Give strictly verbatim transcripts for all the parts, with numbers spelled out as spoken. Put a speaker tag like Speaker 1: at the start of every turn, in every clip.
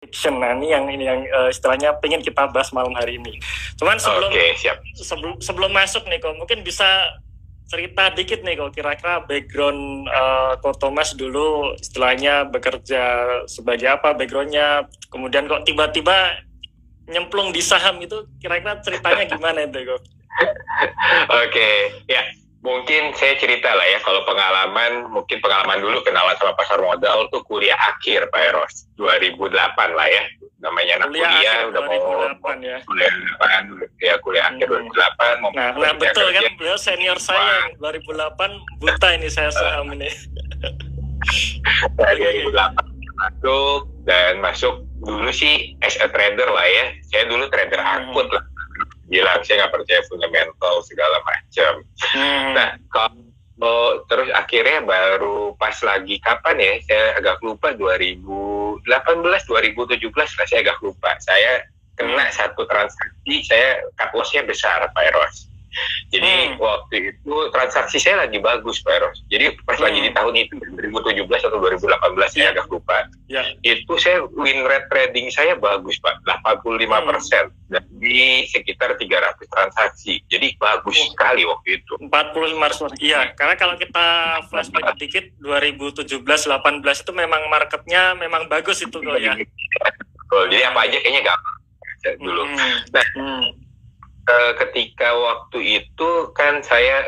Speaker 1: fiction. Nah ini yang ini yang uh, istilahnya pengen kita bahas malam hari ini. Cuman sebelum
Speaker 2: Oke, siap.
Speaker 1: sebelum sebelum masuk nih kok mungkin bisa cerita dikit nih kok kira-kira background uh, kok Thomas dulu istilahnya bekerja sebagai apa backgroundnya, kemudian kok tiba-tiba nyemplung di saham itu, kira-kira ceritanya gimana itu kok?
Speaker 2: Oke, ya mungkin saya cerita lah ya, kalau pengalaman, mungkin pengalaman dulu kenalan sama pasar modal tuh kuliah akhir Pak Eros, dua ribu delapan lah ya, namanya anak kuliah, kuliah udah mau
Speaker 1: ya.
Speaker 2: kuliah delapan, ya kuliah akhir hmm. dua ribu delapan. Mau
Speaker 1: nah, nah betul kerja. Kan, beliau senior saya dua ribu delapan, buta ini saya saham ini.
Speaker 2: dua ribu delapan masuk, dan masuk dulu sih as a trader lah ya, saya dulu trader hmm. akut lah. Bilang saya nggak percaya fundamental segala macam. Hmm. Nah, kalau terus akhirnya baru pas lagi kapan ya? Saya agak lupa dua ribu delapan belas, dua ribu tujuh belas lah, saya agak lupa. Saya kena satu transaksi, saya cut loss-nya besar Pak Eros. Jadi hmm. waktu itu transaksi saya lagi bagus Pak Eros. Jadi pas hmm. lagi di tahun itu dua ribu tujuh belas atau dua ribu delapan belas yeah. saya agak lupa. Yeah. Itu saya win rate trading saya bagus Pak, delapan puluh lima persen hmm. dari sekitar tiga ratus transaksi. Jadi bagus hmm. sekali waktu itu.
Speaker 1: empat puluh lima persen. Iya, karena kalau kita flashback sedikit dua ribu tujuh belas delapan belas itu memang marketnya memang bagus itu kok ya.
Speaker 2: Betul. Jadi apa aja kayaknya gampang dulu. Hmm. Nah, hmm. Uh, ketika waktu itu kan saya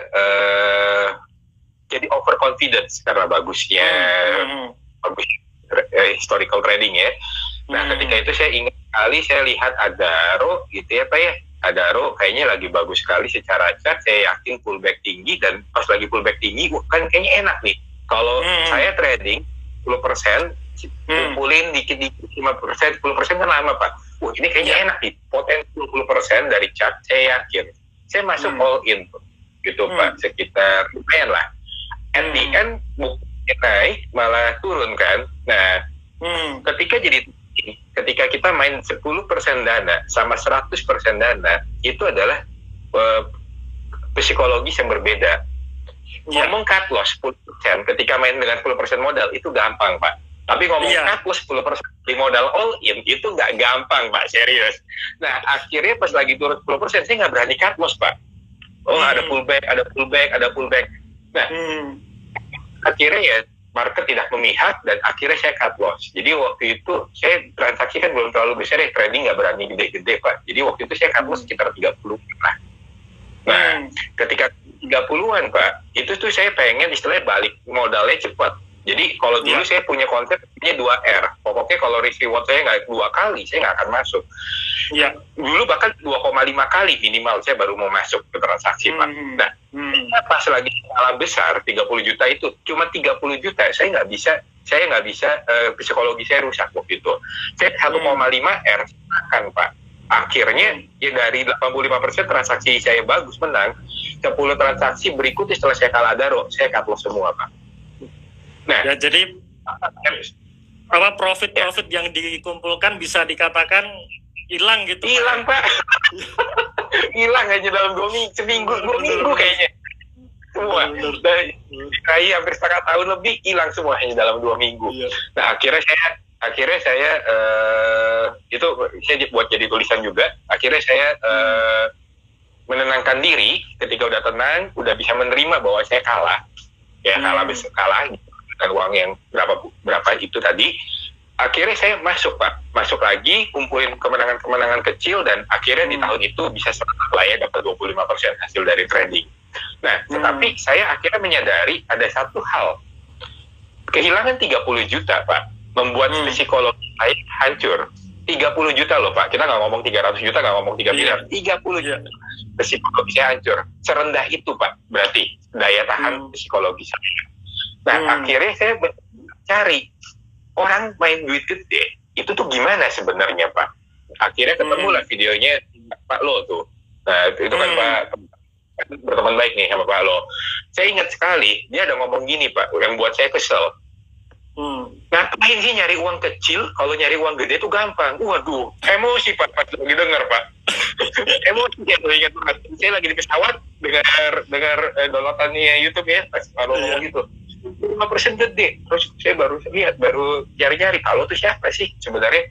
Speaker 2: uh, jadi overconfidence karena bagusnya hmm. bagus uh, historical trading ya. Nah hmm. ketika itu saya ingat sekali, saya lihat Adaro gitu ya Pak ya, Adaro kayaknya lagi bagus sekali secara chart, saya yakin pullback tinggi, dan pas lagi pullback tinggi wah, kan kayaknya enak nih kalau hmm. saya trading sepuluh persen kumpulin hmm. dikit-dikit lima persen, sepuluh persen kan lama Pak. Wah, ini kayaknya ya. enak nih, potensi dua puluh persen dari chart, saya yakin. Saya masuk hmm. all in, gitu hmm. Pak, sekitar lumayan lah. At the end, bukannya naik, malah turun kan. Nah, hmm. ketika jadi, ketika kita main sepuluh persen dana sama seratus persen dana, itu adalah uh, psikologis yang berbeda. Ya. Ngomong cut loss sepuluh persen, ketika main dengan sepuluh persen modal, itu gampang Pak. Tapi ngomong yeah. cut loss sepuluh persen di modal all in itu nggak gampang Pak, serius. Nah akhirnya pas lagi turun sepuluh persen saya nggak berani cut loss Pak. Oh hmm. ada pullback, ada pullback, ada pullback. Nah hmm. akhirnya ya market tidak memihak dan akhirnya saya cut loss. Jadi waktu itu saya transaksi kan belum terlalu besar ya, trading nggak berani gede-gede Pak. Jadi waktu itu saya cut loss sekitar tiga puluh lah. Nah hmm. ketika tiga puluhan Pak, itu tuh saya pengen istilahnya balik modalnya cepat. Jadi kalau dulu ya. saya punya konsep punya dua R. Pokoknya kalau risk reward saya nggak dua kali, saya nggak akan masuk. Ya. Dulu bahkan dua koma lima kali minimal saya baru mau masuk ke transaksi hmm. Pak. Nah, hmm. pas lagi skala besar tiga puluh juta itu, cuma tiga puluh juta saya nggak bisa, saya nggak bisa uh, psikologi saya rusak waktu itu. Saya satu koma lima R akan Pak. Akhirnya ya dari delapan puluh lima persen transaksi saya bagus menang, sepuluh transaksi berikutnya setelah saya kalah Adaro, saya cut loss semua Pak.
Speaker 1: Nah, ya, jadi apa profit-profit ya. yang dikumpulkan bisa dikatakan hilang gitu.
Speaker 2: Hilang Pak. Hilang aja dalam dua minggu, seminggu, dua minggu kayaknya. Semua. Dari kayak hampir setengah tahun lebih hilang semua hanya dalam dua minggu. Ya. Nah akhirnya saya, akhirnya saya uh, itu saya buat jadi tulisan juga. Akhirnya saya uh, menenangkan diri ketika udah tenang, udah bisa menerima bahwa saya kalah. Ya kalah besar, kalah. Dan uang yang berapa berapa itu tadi, akhirnya saya masuk Pak, masuk lagi, kumpulin kemenangan-kemenangan kecil, dan akhirnya hmm. di tahun itu bisa seratus lah ya, dapat dua puluh lima persen hasil dari trading. Nah, hmm. tetapi saya akhirnya menyadari ada satu hal, kehilangan tiga puluh juta Pak, membuat hmm. psikologi saya hancur. tiga puluh juta loh Pak, kita nggak ngomong tiga ratus juta, nggak ngomong tiga miliar, tiga puluh juta. Psikologi saya hancur, serendah itu Pak, berarti daya tahan hmm. psikologi saya. Nah, hmm. akhirnya saya cari orang main duit gede, itu tuh gimana sebenarnya Pak? Akhirnya ketemu lah hmm. videonya Pak Lo tuh. Nah, itu kan hmm. Pak berteman baik nih sama Pak Lo. Saya ingat sekali, dia ada ngomong gini Pak, yang buat saya kesel. Hmm. Ngapain sih nyari uang kecil, kalau nyari uang gede tuh gampang. Waduh, emosi Pak, pas lagi denger Pak. Emosi ya, saya ingat banget. Saya lagi di pesawat, dengar dengar eh, downloadannya YouTube ya, pas Pak Lo ngomong gitu. lima persen gede, terus saya baru lihat, baru cari-cari kalau tuh siapa sih sebenarnya. Uh,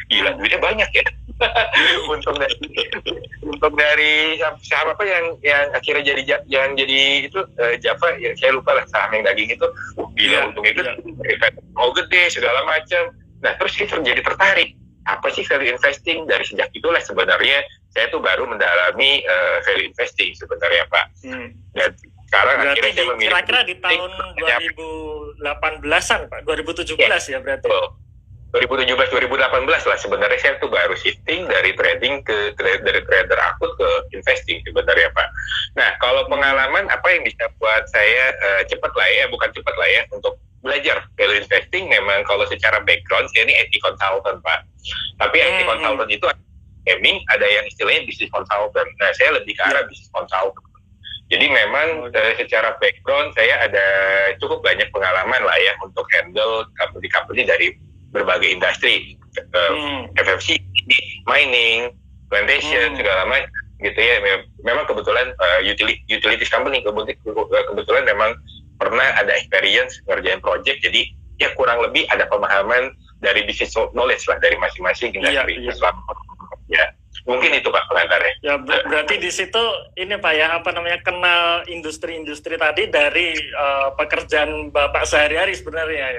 Speaker 2: gila duitnya banyak ya. untung dari untung dari saham apa yang yang akhirnya jadi yang jadi itu uh, Java ya saya lupa lah saham yang daging itu uh, gila yeah, untungnya yeah. gede mau gede segala macam. Nah terus saya terjadi tertarik apa sih value investing. Dari sejak itulah sebenarnya saya tuh baru mendalami uh, value investing sebenarnya Pak. hmm. Dan sekarang
Speaker 1: berarti
Speaker 2: akhirnya saya memilih
Speaker 1: kira-kira di tahun dua ribu delapan belasan Pak, dua ribu tujuh belas ya, ya berarti
Speaker 2: oh. dua ribu tujuh belas dua ribu delapan belas lah sebenarnya saya tuh baru shifting dari trading ke dari trader akut ke investing sebenarnya Pak. Nah kalau pengalaman apa yang bisa buat saya uh, cepat lah ya, bukan cepat lah ya untuk belajar value investing. Memang kalau secara background saya ini I T consultant Pak. Tapi hmm. I T consultant itu gaming, ada yang istilahnya business consultant. Nah saya lebih ke arah yeah. business consultant. Jadi memang uh, secara background saya ada cukup banyak pengalaman lah ya untuk handle company-company dari berbagai industri, uh, hmm. F F C, mining, plantation, hmm. segala macam gitu ya. Memang kebetulan uh, utility, utilities company kebetulan memang pernah ada experience ngerjain project, jadi ya kurang lebih ada pemahaman dari business knowledge lah dari masing-masing industri. Iya, iya. Ya, mungkin itu Pak pengantarnya.
Speaker 1: Ya ber- berarti di situ ini Pak ya apa namanya kenal industri-industri tadi dari uh, pekerjaan Bapak sehari-hari sebenarnya ya.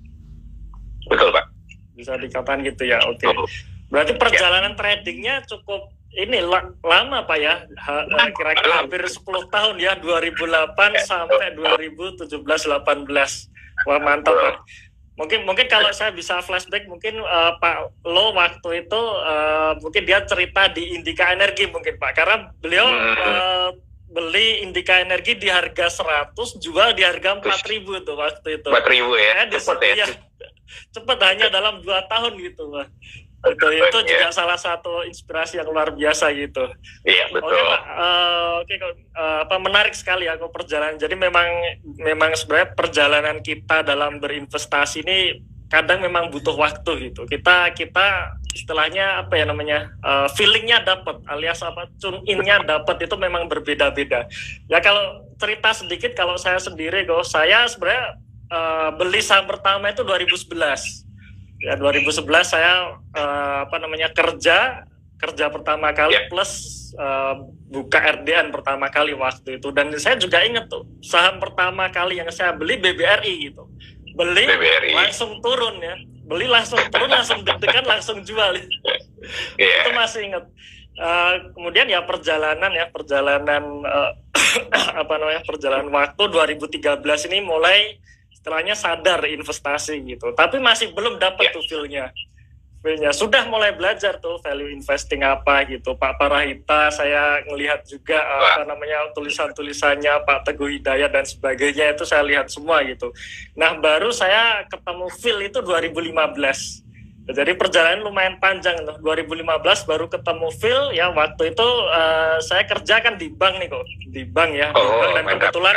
Speaker 2: Betul Pak.
Speaker 1: Bisa dikatakan gitu ya, oke. Okay. Berarti perjalanan ya. tradingnya cukup ini la- lama Pak ya, ha- kira-kira hampir sepuluh tahun ya, dua ribu delapan ya. Sampai dua ribu tujuh belas delapan belas. Wah mantap Pak. Mungkin mungkin kalau saya bisa flashback mungkin uh, Pak Lo waktu itu uh, mungkin dia cerita di Indika Energi mungkin Pak, karena beliau uh, beli Indika Energi di harga seratus, jual di harga empat ribu tuh waktu itu.
Speaker 2: empat ribu ya,
Speaker 1: ya cepet ya. Cepat hanya dalam dua tahun gitu Pak. Itu, itu ya. Juga salah satu inspirasi yang luar biasa gitu.
Speaker 2: Iya betul.
Speaker 1: Oke Pak, uh, oke uh, apa menarik sekali ya kok perjalanan. Jadi memang memang sebenarnya perjalanan kita dalam berinvestasi ini kadang memang butuh waktu gitu. Kita kita istilahnya apa ya namanya uh, feelingnya dapat, alias apa tune in-nya dapat itu memang berbeda-beda. Ya kalau cerita sedikit kalau saya sendiri kok saya sebenarnya uh, beli saham pertama itu dua ribu sebelas. Ya dua ribu sebelas saya uh, apa namanya kerja kerja pertama kali yeah. plus uh, buka R D N pertama kali waktu itu, dan saya juga ingat tuh saham pertama kali yang saya beli B B R I gitu, beli B B R I. Langsung turun ya, beli langsung turun langsung deg-degan langsung jual yeah. Itu masih ingat. Uh, kemudian ya perjalanan ya perjalanan uh, apa namanya perjalanan waktu dua ribu tiga belas ini mulai istilahnya sadar investasi gitu, tapi masih belum dapat yeah. tuh feel-nya. Feel-nya sudah mulai belajar tuh value investing apa gitu. Pak Parahita saya ngelihat juga uh, apa namanya tulisan-tulisannya Pak Teguh Hidayat dan sebagainya itu saya lihat semua gitu. Nah baru saya ketemu feel itu dua ribu lima belas. Jadi perjalanan lumayan panjang tuh. dua ribu lima belas baru ketemu feel ya, waktu itu uh, saya kerja kan di bank nih kok, di bank ya, di bank, dan kebetulan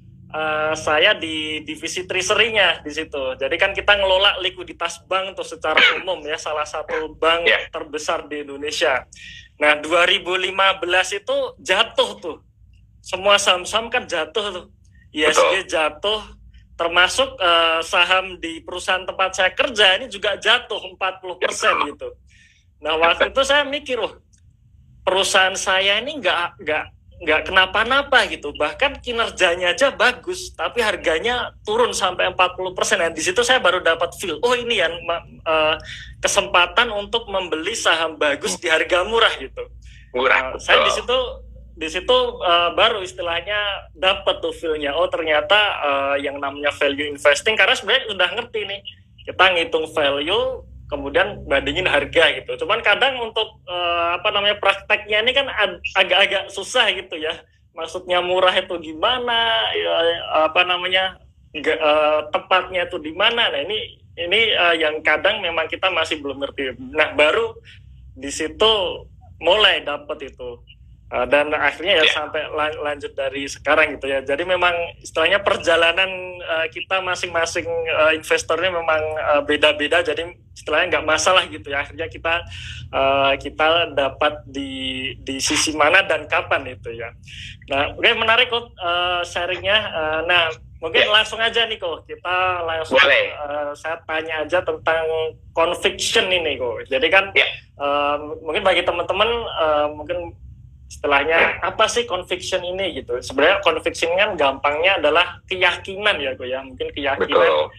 Speaker 1: Uh, saya di divisi treasury-nya di situ. Jadi kan kita ngelola likuiditas bank tuh secara umum ya, salah satu bank yeah. terbesar di Indonesia. Nah, dua ribu lima belas itu jatuh tuh. Semua saham-saham kan jatuh tuh. I S G jatuh, termasuk uh, saham di perusahaan tempat saya kerja ini juga jatuh empat puluh persen gitu. Nah, waktu itu saya mikir, oh, perusahaan saya ini nggak nggak nggak kenapa-napa gitu, bahkan kinerjanya aja bagus, tapi harganya turun sampai empat puluh persen. Dan di situ saya baru dapat feel, oh ini ya uh, kesempatan untuk membeli saham bagus di harga murah gitu. Murah. Uh, saya di situ di situ uh, baru istilahnya dapat tuh feel-nya. Oh ternyata uh, yang namanya value investing, karena sebenarnya udah ngerti nih, kita ngitung value kemudian bandingin harga gitu. Cuman kadang untuk uh, apa namanya prakteknya ini kan ag- agak-agak susah gitu ya. Maksudnya murah itu gimana? Ya, apa namanya g- uh, tepatnya itu di mana? Nah ini ini uh, yang kadang memang kita masih belum ngerti. Nah baru di situ mulai dapat itu. Uh, dan akhirnya ya yeah. sampai lan- lanjut dari sekarang gitu ya. Jadi memang istilahnya perjalanan uh, kita masing-masing uh, investornya memang uh, beda-beda. Jadi istilahnya nggak masalah gitu ya. Akhirnya kita uh, kita dapat di di sisi mana dan kapan itu ya. Nah, oke okay, menarik kok uh, sharingnya. Uh, nah mungkin
Speaker 2: ya.
Speaker 1: langsung aja nih kok, kita langsung uh, saya tanya aja tentang conviction ini kok. Jadi kan
Speaker 2: ya.
Speaker 1: uh, mungkin bagi teman-teman uh, mungkin istilahnya apa sih conviction ini gitu. Sebenarnya conviction kan gampangnya adalah keyakinan ya kok ya, mungkin keyakinan.
Speaker 2: Betul.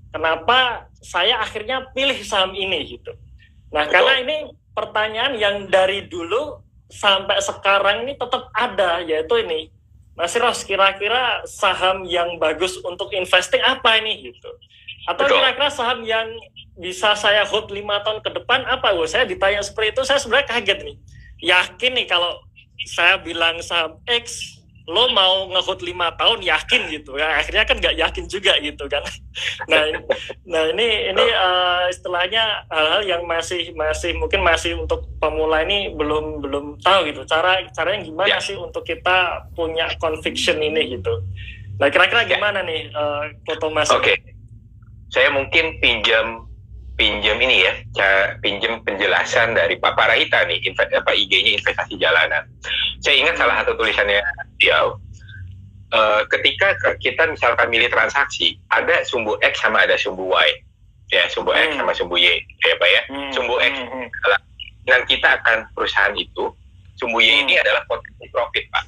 Speaker 1: Kenapa saya akhirnya pilih saham ini gitu. Nah,
Speaker 2: Betul.
Speaker 1: karena ini pertanyaan yang dari dulu sampai sekarang ini tetap ada, yaitu ini, Mas Ros, kira-kira saham yang bagus untuk investing apa ini gitu? Atau
Speaker 2: Betul.
Speaker 1: kira-kira saham yang bisa saya hold lima tahun ke depan apa? Wah, saya ditanya seperti itu, saya sebenarnya kaget nih. Yakin nih kalau saya bilang saham X, lo mau nge-hold lima tahun yakin gitu ya, akhirnya kan nggak yakin juga gitu kan. Nah, nah ini ini uh, istilahnya hal-hal yang masih masih mungkin masih untuk pemula ini belum belum tahu gitu cara caranya gimana ya. sih untuk kita punya conviction ini gitu. Nah kira-kira gimana ya. nih uh, Koto Mas?
Speaker 2: Oke, okay. Saya mungkin pinjam pinjam ini ya, pinjam penjelasan dari Pak Parahita nih, apa I G-nya investasi jalanan. Saya ingat salah satu tulisannya dia, uh, ketika kita misalkan milih transaksi, ada sumbu X sama ada sumbu Y, ya sumbu hmm. X sama sumbu Y, ya Pak ya. Hmm. Sumbu X hmm. adalah dan kita akan perusahaan itu, sumbu Y hmm. ini adalah potensi profit Pak.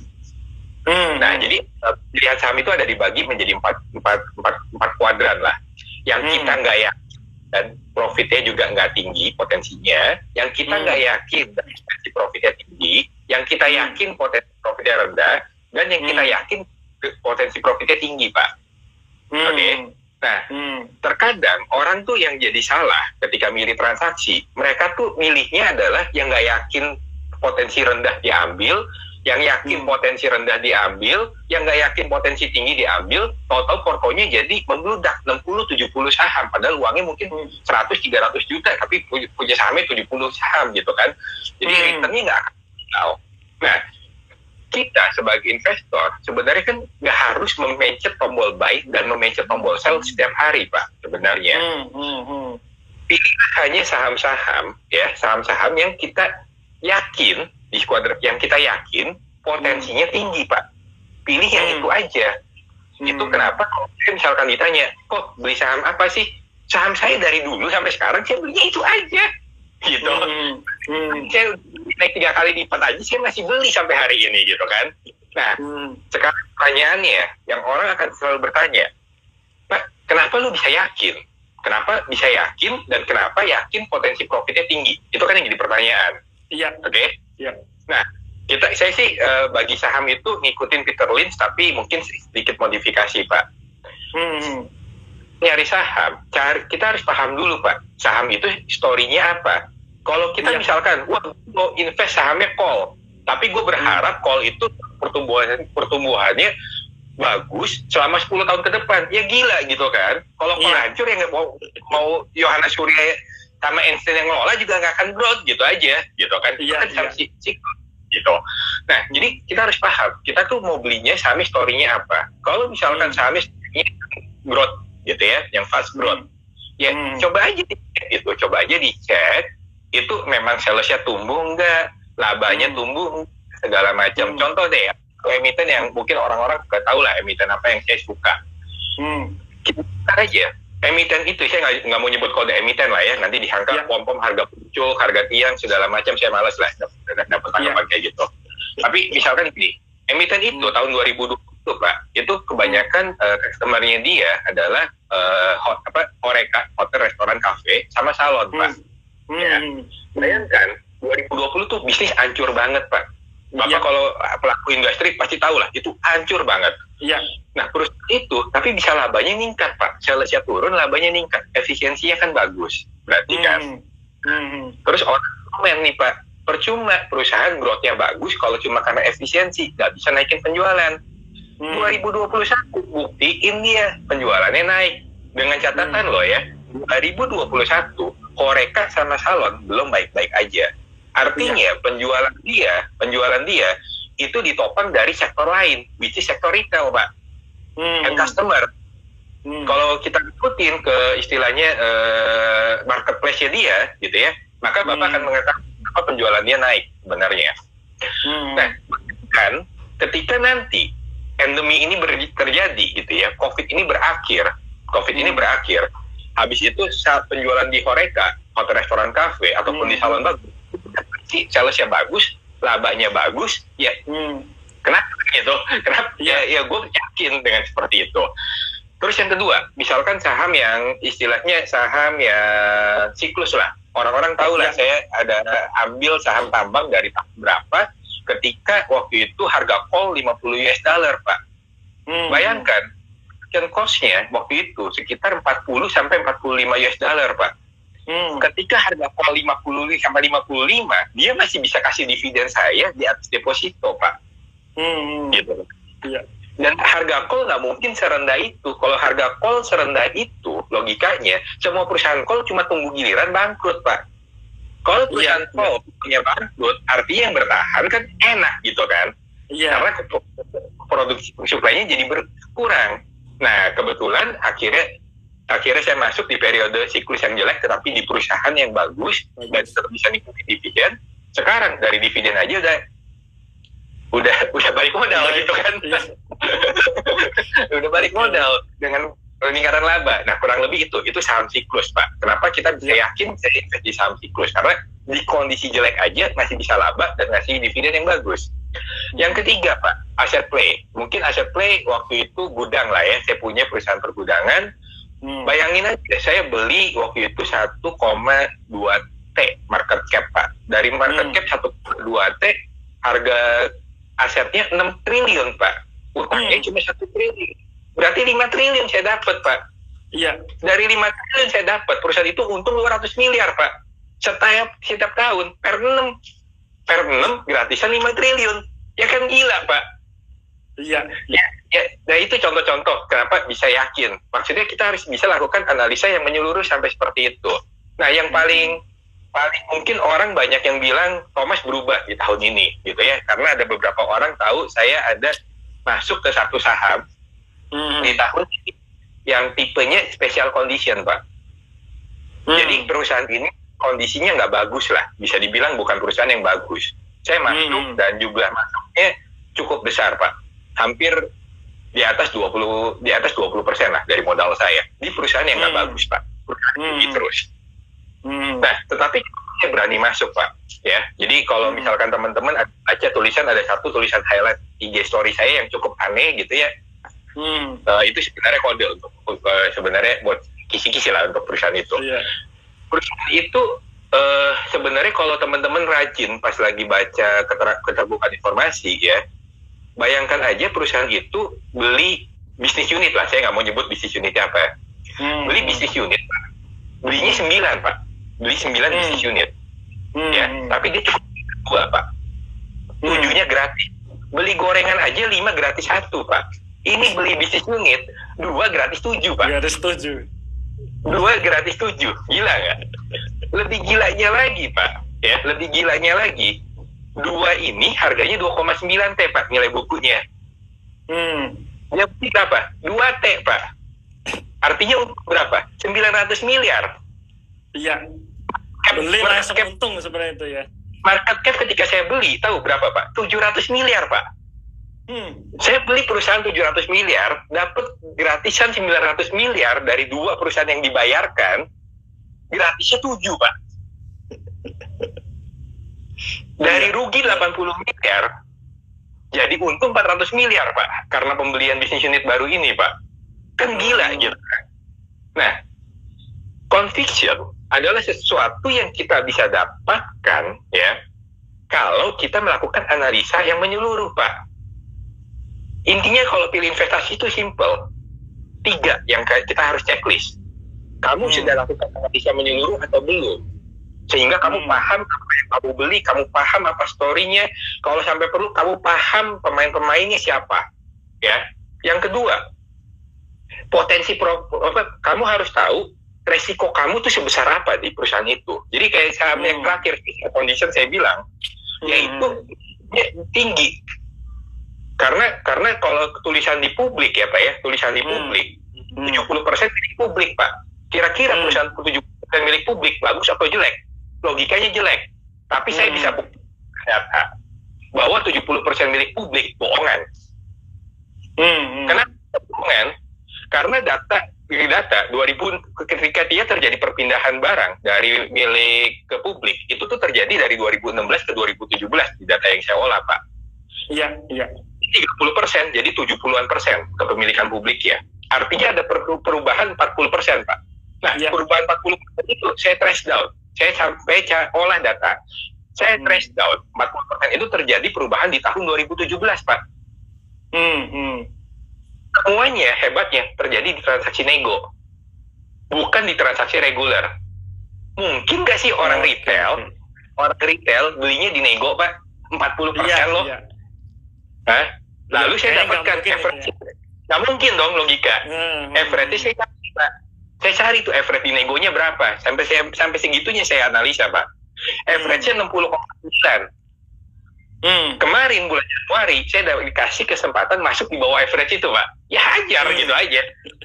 Speaker 2: Hmm. Nah jadi uh, pilihan saham itu ada dibagi menjadi empat empat empat empat kuadran lah, yang hmm. kita nggak yakin dan profitnya juga nggak tinggi potensinya, yang kita nggak hmm. yakin potensi profitnya tinggi, yang kita yakin potensi profitnya rendah, dan yang hmm. kita yakin potensi profitnya tinggi Pak. Hmm. Oke. Okay? Nah, hmm. terkadang orang tuh yang jadi salah ketika milih transaksi, mereka tuh milihnya adalah yang nggak yakin potensi rendah diambil, yang yakin hmm. potensi rendah diambil, yang nggak yakin potensi tinggi diambil, tahu-tahu portonya jadi membludak enam puluh tujuh puluh saham, padahal uangnya mungkin seratus tiga ratus juta, tapi punya sahamnya tujuh puluh saham gitu kan. Jadi hmm. returnnya nggak akan tahu. Nah, kita sebagai investor sebenarnya kan nggak harus memencet tombol buy dan memencet tombol sell setiap hari Pak sebenarnya. Hmm. Hmm. Hmm. Pilih hanya saham-saham ya, saham-saham yang kita yakin di skuadron yang kita yakin potensinya tinggi Pak. Pilih yang hmm. itu aja. Hmm. Itu kenapa kalau misalkan ditanya, kok beli saham apa sih? Saham saya dari dulu sampai sekarang saya belinya itu aja. Gitu. Hmm. Hmm. Saya naik tiga kali lipat aja saya masih beli sampai hari ini gitu kan. Nah, hmm. sekarang pertanyaannya yang orang akan selalu bertanya, Pak, kenapa lu bisa yakin? Kenapa bisa yakin dan kenapa yakin potensi profitnya tinggi? Itu kan yang jadi pertanyaan.
Speaker 1: Iya.
Speaker 2: Oke. Okay?
Speaker 1: Ya.
Speaker 2: Nah, kita saya sih uh, bagi saham itu ngikutin Peter Lynch tapi mungkin sedikit modifikasi Pak. Hmm. Nyari saham, cari, kita harus paham dulu Pak. Saham itu historinya apa? Kalau kita ya. misalkan, wah mau invest sahamnya call, tapi gue berharap call itu pertumbuhan pertumbuhannya bagus selama sepuluh tahun ke depan, ya gila gitu kan? Kalau call ya. hancur ya nggak mau mau Yohana Surya sama Einstein yang ngelola juga nggak akan growth gitu aja gitu kan. Iya, itu kan iya. siklus gitu. Nah jadi kita harus paham kita tuh mau belinya saham historinya apa. Kalau misalkan hmm. saham historinya growth gitu ya, yang fast growth, hmm. ya hmm. coba aja dicek gitu, coba aja dicek itu memang salesnya tumbuh enggak, labanya hmm. tumbuh segala macam. Hmm. Contoh deh ya, emiten yang mungkin orang-orang nggak tahu lah emiten apa yang saya suka. Hmm. Kita aja. Emiten itu saya nggak mau nyebut kode emiten lah ya, nanti disangka ya. pom-pom harga pucuk, harga tiang segala macam, saya malas lah dapat dapat tanggapan ya. kayak gitu. Tapi misalkan gini, emiten itu hmm. tahun dua ribu dua puluh Pak, itu kebanyakan uh, customer-nya dia adalah uh, hot, apa Horeca, hotel, restoran, kafe, sama salon hmm. Pak. Hmm. Ya. Bayangkan dua ribu dua puluh tuh bisnis hancur banget Pak. Bapak ya. kalau pelaku industri pasti tahu lah, itu hancur banget. Iya. Nah, terus itu, tapi bisa labanya ningkat, Pak. Salesnya turun, labanya ningkat. Efisiensinya kan bagus, berarti kan. Hmm. Hmm. Terus orang komen nih, Pak. Percuma perusahaan growth-nya bagus kalau cuma karena efisiensi, nggak bisa naikin penjualan. Hmm. dua ribu dua puluh satu, buktiin dia penjualannya naik. Dengan catatan hmm. loh ya, dua ribu dua puluh satu, Horeca sama salon belum baik-baik aja. Artinya ya. penjualan dia, penjualan dia itu ditopang dari sektor lain, which is sektor retail, Pak. Hmm. And customer. Hmm. Kalau kita ikutin ke istilahnya uh, marketplace-nya dia, gitu ya, maka Bapak hmm. akan mengatakan apa penjualan dia naik sebenarnya. Hmm. Nah, kan ketika nanti endemi ini ber- terjadi gitu ya, COVID ini berakhir, COVID hmm. ini berakhir, habis itu saat penjualan di Horeca, hotel, restoran, kafe ataupun hmm. di salon bagus, salesnya bagus, labanya bagus, ya hmm. kenapa gitu? Kenapa? Ya, ya gue yakin dengan seperti itu. Terus yang kedua, misalkan saham yang istilahnya saham yang siklus lah. Orang-orang tahu lah, ya. Saya ada ambil saham tambang dari tahun berapa, ketika waktu itu harga call lima puluh US dollar, Pak. Hmm. Bayangkan, dan cost-nya waktu itu sekitar empat puluh sampai empat puluh lima US dollar, Pak. Hmm. Ketika harga call lima puluh sampai lima puluh lima, dia masih bisa kasih dividen saya di atas deposito, Pak. Hmm. Gitu. Iya. Dan harga call nggak mungkin serendah itu. Kalau harga call serendah itu, logikanya semua perusahaan call cuma tunggu giliran bangkrut, Pak. Kalau perusahaan ya, call ya. punya bangkrut, artinya yang bertahan kan enak gitu kan? Iya. Karena produksi suplainya jadi berkurang. Nah, kebetulan akhirnya akhirnya saya masuk di periode siklus yang jelek, tetapi di perusahaan yang bagus, bagus. dan tetap bisa nikmati dividen. Sekarang dari dividen aja udah udah udah balik modal ya, gitu kan? Ya. udah balik modal dengan lingkaran laba. Nah, kurang lebih itu itu saham siklus, Pak. Kenapa kita bisa yakin saya invest di saham siklus? Karena di kondisi jelek aja masih bisa laba dan ngasih dividen yang bagus. Yang ketiga, Pak, aset play. Mungkin aset play waktu itu gudang lah ya. Saya punya perusahaan pergudangan. Hmm. Bayangin aja, saya beli waktu itu satu koma dua T market cap, Pak. Dari market hmm. cap satu koma dua T, harga asetnya enam triliun, Pak. Utangnya hmm. cuma satu triliun. Berarti lima triliun saya dapat, Pak. Iya. Dari lima triliun saya dapat, perusahaan itu untung dua ratus miliar, Pak. Setiap setiap tahun per enam per enam gratisan lima triliun. Ya kan gila, Pak. Iya. Ya, ya. Nah, itu contoh-contoh kenapa bisa yakin. Maksudnya kita harus bisa lakukan analisa yang menyeluruh sampai seperti itu. Nah, yang paling paling mungkin orang banyak yang bilang Thomas berubah di tahun ini gitu ya, karena ada beberapa orang tahu saya ada masuk ke satu saham hmm. di tahun ini yang tipenya special condition, Pak. Hmm. Jadi perusahaan ini kondisinya nggak bagus lah, bisa dibilang bukan perusahaan yang bagus. Saya masuk hmm. dan jumlah masuknya cukup besar, Pak. Hampir di atas dua puluh di atas dua puluh persen lah dari modal saya di perusahaan yang nggak hmm. bagus, Pak. Perusahaan hmm. terus. Hmm. Nah, tetapi saya berani masuk, Pak. Ya, jadi kalau hmm. misalkan teman-teman baca tulisan, ada satu tulisan highlight I G story saya yang cukup aneh gitu ya. Hmm. Uh, itu sebenarnya kode untuk uh, sebenarnya buat kisi-kisi lah untuk perusahaan itu. Yeah. Perusahaan itu uh, sebenarnya kalau teman-teman rajin pas lagi baca keter- keterbukaan informasi ya, bayangkan aja perusahaan itu beli bisnis unit lah. Saya nggak mau nyebut bisnis unitnya apa. Hmm. Beli bisnis unit, Pak. Belinya sembilan, Pak. Beli sembilan hmm. bisnis unit, hmm. ya. Tapi dia cukup dua, Pak. Tujuhnya hmm. gratis. Beli gorengan aja lima gratis satu, Pak. Ini beli bisnis unit dua gratis tujuh, Pak. Gratis tujuh. Dua gratis tujuh, gila nggak? Lebih gilanya lagi, Pak. Ya, lebih gilanya lagi. Dua ini harganya dua koma sembilan T, Pak, nilai bukunya. Hmm. Ya, berapa? dua T, Pak. Artinya berapa? sembilan ratus miliar. Iya. Beli langsung untung sebenarnya itu ya. Market cap ketika saya beli, tahu berapa, Pak? tujuh ratus miliar, Pak. Hmm. Saya beli perusahaan tujuh ratus miliar, dapat gratisan sembilan ratus miliar dari dua perusahaan yang dibayarkan, gratisnya tujuh, Pak. Dari rugi delapan puluh miliar, jadi untung empat ratus miliar, Pak. Karena pembelian bisnis unit baru ini, Pak. Kan gila gitu. Nah, conviction adalah sesuatu yang kita bisa dapatkan ya kalau kita melakukan analisa yang menyeluruh, Pak. Intinya kalau pilih investasi itu simple. Tiga yang kita harus checklist. Kamu hmm. sudah lakukan analisa menyeluruh atau belum? Sehingga kamu hmm. paham apa yang kamu beli, kamu paham apa story-nya. Kalau sampai perlu, kamu paham pemain-pemainnya siapa. Ya. Yang kedua, potensi pro, apa, kamu harus tahu resiko kamu tuh sebesar apa di perusahaan itu. Jadi kayak saham hmm. yang terakhir, condition saya bilang, hmm. yaitu ya, tinggi. Karena karena kalau tulisan di publik ya, Pak ya, tulisan di publik, hmm. tujuh puluh persen milik publik, Pak. Kira-kira hmm. perusahaan tujuh puluh persen milik publik bagus atau jelek? Logikanya jelek. Tapi hmm. saya bisa buktikan data bahwa tujuh puluh persen milik publik bohongan. Hmm, hmm. Kenapa hubungan? Karena data data dua ribu ketika dia terjadi perpindahan barang dari milik ke publik itu tuh terjadi dari dua ribu enam belas ke dua ribu tujuh belas di data yang saya olah, Pak.
Speaker 1: Iya, iya.
Speaker 2: tiga puluh persen jadi tujuh puluhan persen kepemilikan publik ya. Artinya ada perubahan empat puluh persen, Pak. Nah, ya. Perubahan empat puluh persen itu saya trace down. Saya sampai olah data. Saya hmm. trace down empat puluh persen itu terjadi perubahan di tahun dua ribu tujuh belas, Pak. Hmm, hmm. Semuanya hebatnya terjadi di transaksi nego, bukan di transaksi reguler. Mungkin nggak sih orang okay. retail, orang retail belinya di nego, Pak, empat puluh persen yeah, loh. Yeah. Hah? Lalu ya, saya dapatkan average. Ya. Nggak mungkin dong logika. Hmm, average saya cari, Pak. Saya cari tuh average di negonya berapa. Sampai saya sampai segitunya saya analisa, Pak. Average-nya enam puluh koma sembilan. Hmm. Kemarin bulan Januari saya udah dikasih kesempatan masuk di bawah average itu, Pak. Ya hajar hmm. gitu aja.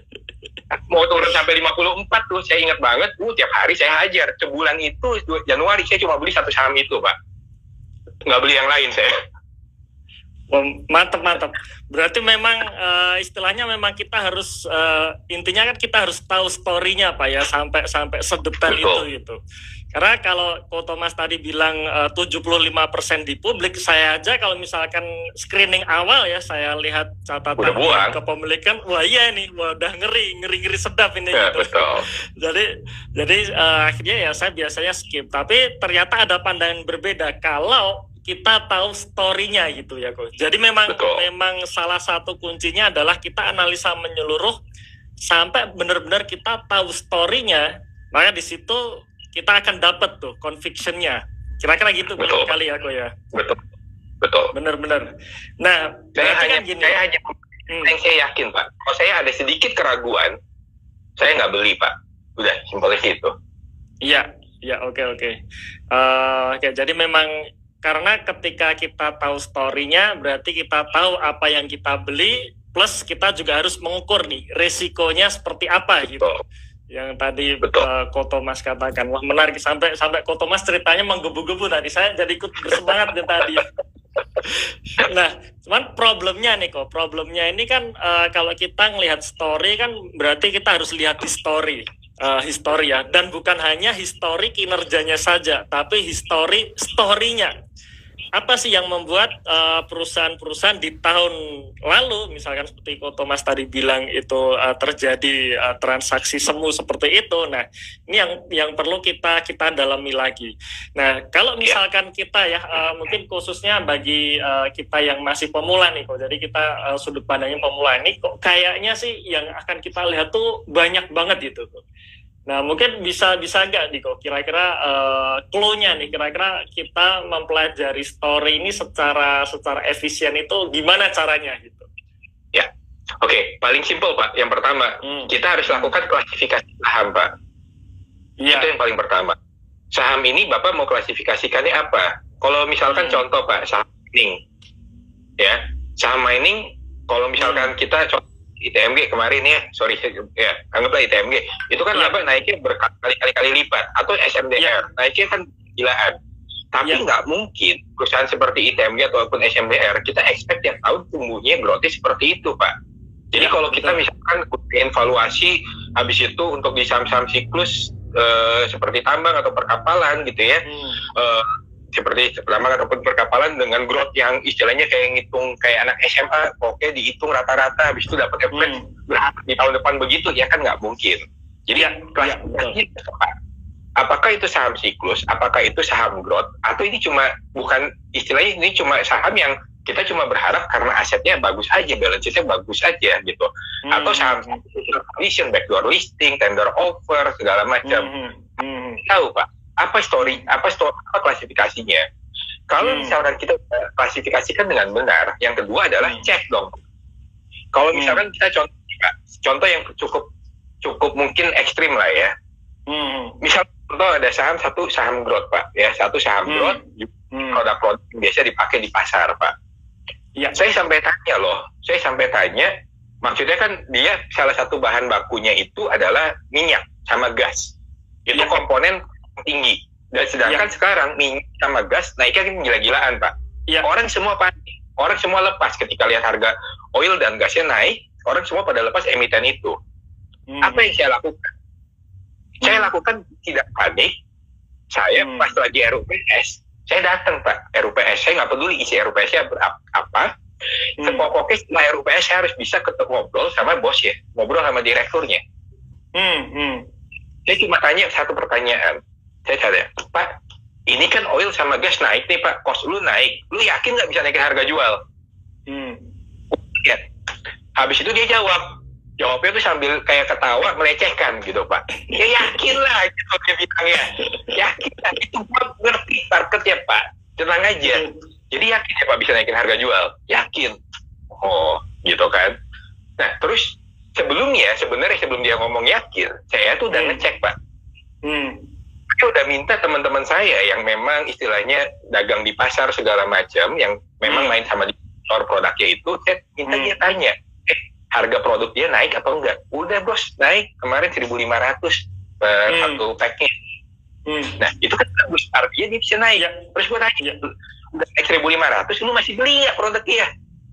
Speaker 2: Mau turun sampai lima puluh empat tuh saya ingat banget. Uh, tiap hari saya hajar. Sebulan itu Januari saya cuma beli satu saham itu, Pak. Nggak beli yang lain saya.
Speaker 1: Oh, mantap mantap. Berarti memang uh, istilahnya memang kita harus uh, intinya kan kita harus tahu story-nya, Pak ya, sampai sampai sedetail itu gitu. Karena kalau Ko Thomas tadi bilang uh, tujuh puluh lima persen di publik, saya aja kalau misalkan screening awal ya, saya lihat catatan kepemilikan, wah iya nih, wah udah ngeri, ngeri-ngeri sedap ini ya, gitu. Betul. Jadi jadi uh, akhirnya ya saya biasanya skip, tapi ternyata ada pandangan berbeda kalau kita tahu story-nya gitu ya, Ko. Jadi memang Betul. memang salah satu kuncinya adalah kita analisa menyeluruh sampai benar-benar kita tahu story-nya, maka di situ kita akan dapat tuh conviction-nya. Kira-kira gitu Betul. kali ya, Ko ya.
Speaker 2: Betul. Betul.
Speaker 1: Benar-benar. Nah,
Speaker 2: saya hanya kan gini. Saya hanya hmm. yang saya yakin, Pak. Kalau saya ada sedikit keraguan, saya nggak beli, Pak. Udah, simpelnya itu.
Speaker 1: Iya, iya, oke, oke. Uh, oke, jadi memang karena ketika kita tahu story-nya, berarti kita tahu apa yang kita beli, plus kita juga harus mengukur nih, resikonya seperti apa gitu. Betul. Yang tadi uh, Ko Thomas katakan, wah menarik, sampai sampai Ko Thomas ceritanya menggebu-gebu tadi, saya jadi ikut bersemangat nih tadi. Nah, cuman problemnya nih kok, problemnya ini kan uh, kalau kita ngelihat story kan berarti kita harus lihat history. Uh, histori ya, dan bukan hanya histori kinerjanya saja, tapi histori story-nya. Apa sih yang membuat uh, perusahaan-perusahaan di tahun lalu, misalkan seperti Ko Thomas tadi bilang itu uh, terjadi uh, transaksi semu seperti itu. Nah, ini yang yang perlu kita kita dalami lagi. Nah, kalau misalkan kita ya uh, mungkin khususnya bagi uh, kita yang masih pemula nih, kok. Jadi kita uh, sudut pandangnya pemula ini kok kayaknya sih yang akan kita lihat tuh banyak banget gitu. Nah, mungkin bisa bisa nggak nih kok kira-kira uh, clue-nya nih, kira-kira kita mempelajari story ini secara secara efisien itu gimana caranya gitu?
Speaker 2: Ya, oke, okay. Paling simpel, Pak. Yang pertama, hmm. kita harus lakukan klasifikasi saham, Pak. Ya. Itu yang paling pertama. Saham ini Bapak mau klasifikasikannya apa? Kalau misalkan hmm. contoh, Pak, saham mining, ya, saham mining. Kalau misalkan hmm. kita contoh I T M G kemarin ya, sorry ya, anggaplah I T M G itu kan ya. Apa naiknya berkali-kali lipat, atau S M D R ya. Naiknya kan gilaan. Tapi nggak ya. Mungkin perusahaan seperti I T M G ataupun S M D R kita expect tiap tahun tumbuhnya growth seperti itu, Pak. Jadi ya, kalau kita betul. Misalkan evaluasi habis itu untuk di saham-saham siklus uh, seperti tambang atau perkapalan gitu ya. Hmm. Uh, seperti tambang ataupun perkapalan dengan growth yang istilahnya kayak ngitung kayak anak S M A, oke dihitung rata-rata habis itu dapat average hmm. berharap di tahun depan begitu ya kan nggak mungkin. Jadi ya, klasifikasinya ya, apakah itu saham siklus, apakah itu saham growth, atau ini cuma bukan istilahnya ini cuma saham yang kita cuma berharap karena asetnya bagus aja, balance sheet-nya bagus aja gitu, hmm. atau saham condition, backdoor listing, tender offer segala macam. Hmm. Hmm. Tahu Pak? Apa story, apa story, apa klasifikasinya? Kalau hmm. misalkan kita klasifikasikan dengan benar, yang kedua adalah hmm. cek dong. Kalau misalkan hmm. kita contoh, contoh yang cukup cukup mungkin ekstrim lah ya. Hmm. Misal contoh ada saham satu saham growth, Pak, ya satu saham hmm. growth, hmm. produk-produk biasa dipakai di pasar, Pak. Ya. Saya sampai tanya loh, saya sampai tanya, maksudnya kan dia salah satu bahan bakunya itu adalah minyak sama gas, itu ya. Komponen tinggi, dan sedangkan ya. Sekarang minyak sama gas naiknya kan gila-gilaan, Pak. Ya. Orang semua panik, orang semua lepas ketika lihat harga oil dan gasnya naik, orang semua pada lepas emiten itu. Hmm. Apa yang saya lakukan? Hmm. Saya lakukan tidak panik. Saya hmm. pas lagi R U P S, saya datang Pak, R U P S. Saya nggak peduli isi R U P S-nya apa. Hmm. Sepokoknya setelah R U P S saya harus bisa ketemu ngobrol sama bos ya, ngobrol sama direkturnya. Hmm. Hmm. Saya cuma tanya satu pertanyaan. Saya tanya, Pak, ini kan oil sama gas naik nih Pak, cost lu naik. Lu yakin nggak bisa naikin harga jual? Hmm. Ya. Habis itu dia jawab. Jawabnya tuh sambil kayak ketawa, melecehkan gitu Pak. Ya yakin lah gitu dia bilangnya. Yakin lah, itu gua ngerti marketnya Pak. Tenang aja. Jadi yakin ya Pak bisa naikin harga jual? Yakin. Oh, gitu kan. Nah, terus sebelumnya, sebenarnya sebelum dia ngomong yakin, saya tuh udah ngecek Pak. Hmm. Saya udah minta teman-teman saya yang memang istilahnya dagang di pasar segala macam, yang memang main sama di store produknya itu, saya minta hmm. dia tanya, eh, harga produk dia naik atau enggak? Udah bos, naik. Kemarin seribu lima ratus per hmm. satu packnya. Hmm. Nah, itu kan bagus. Artinya dia bisa naik. Ya. Terus gue tanya, ya. Udah naik seribu lima ratus, lu masih beli nggak produknya?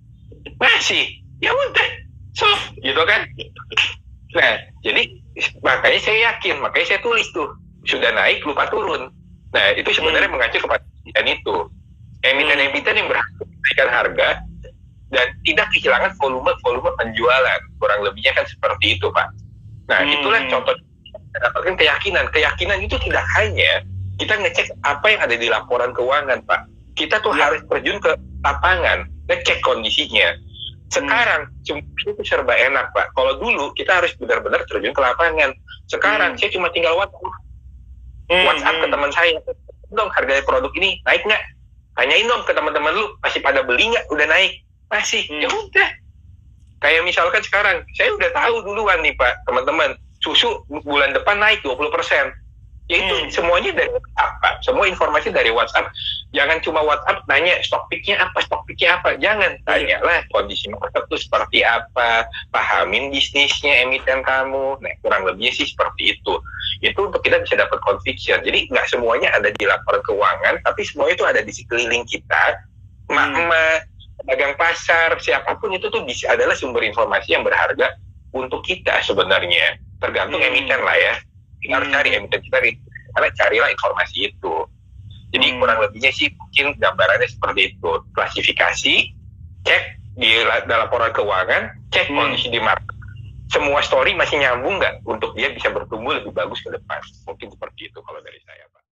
Speaker 2: Masih. Ya udah. So, gitu kan? Nah, jadi makanya saya yakin, makanya saya tulis tuh. Sudah naik, lupa turun. Nah, itu sebenarnya hmm. mengacu kepada emiten itu. Emiten-emiten yang berhak menaikkan harga dan tidak kehilangan volume-volume penjualan. Kurang lebihnya kan seperti itu, Pak. Nah, hmm. itulah contoh mendapatkan keyakinan. Keyakinan itu tidak hanya kita ngecek apa yang ada di laporan keuangan, Pak. Kita tuh ya. harus terjun ke lapangan, ngecek kondisinya. Sekarang, hmm. cuma itu serba enak, Pak. Kalau dulu, kita harus benar-benar terjun ke lapangan. Sekarang, hmm. saya cuma tinggal WhatsApp. Hmm. WhatsApp ke teman saya. Dong, harga produk ini naik nggak? Tanyain dong ke teman-teman lu, masih pada beli nggak? Udah naik? Masih, hmm. ya udah. Kayak misalkan sekarang, saya udah tahu duluan nih Pak, teman-teman, susu bulan depan naik dua puluh persen. Ya itu hmm. semuanya dari apa? Semua informasi dari WhatsApp. Jangan cuma WhatsApp nanya stok picknya apa, stok picknya apa. Jangan, tanyalah kondisi market itu seperti apa, pahamin bisnisnya emiten kamu. Nah, kurang lebihnya sih seperti itu. Itu untuk kita bisa dapat conviction. Jadi nggak semuanya ada di laporan keuangan, tapi semuanya itu ada di sekeliling kita. Emak-emak, pedagang pasar, siapapun itu tuh bisa adalah sumber informasi yang berharga untuk kita sebenarnya. Tergantung hmm. emiten lah ya. Kita hmm. harus cari emiten kita, karena carilah informasi itu. Jadi hmm. kurang lebihnya sih mungkin gambarannya seperti itu. Klasifikasi, cek di dalam laporan keuangan, cek hmm. kondisi di market. Semua story masih nyambung nggak untuk dia bisa bertumbuh lebih bagus ke depan. Mungkin seperti itu kalau dari saya, Pak.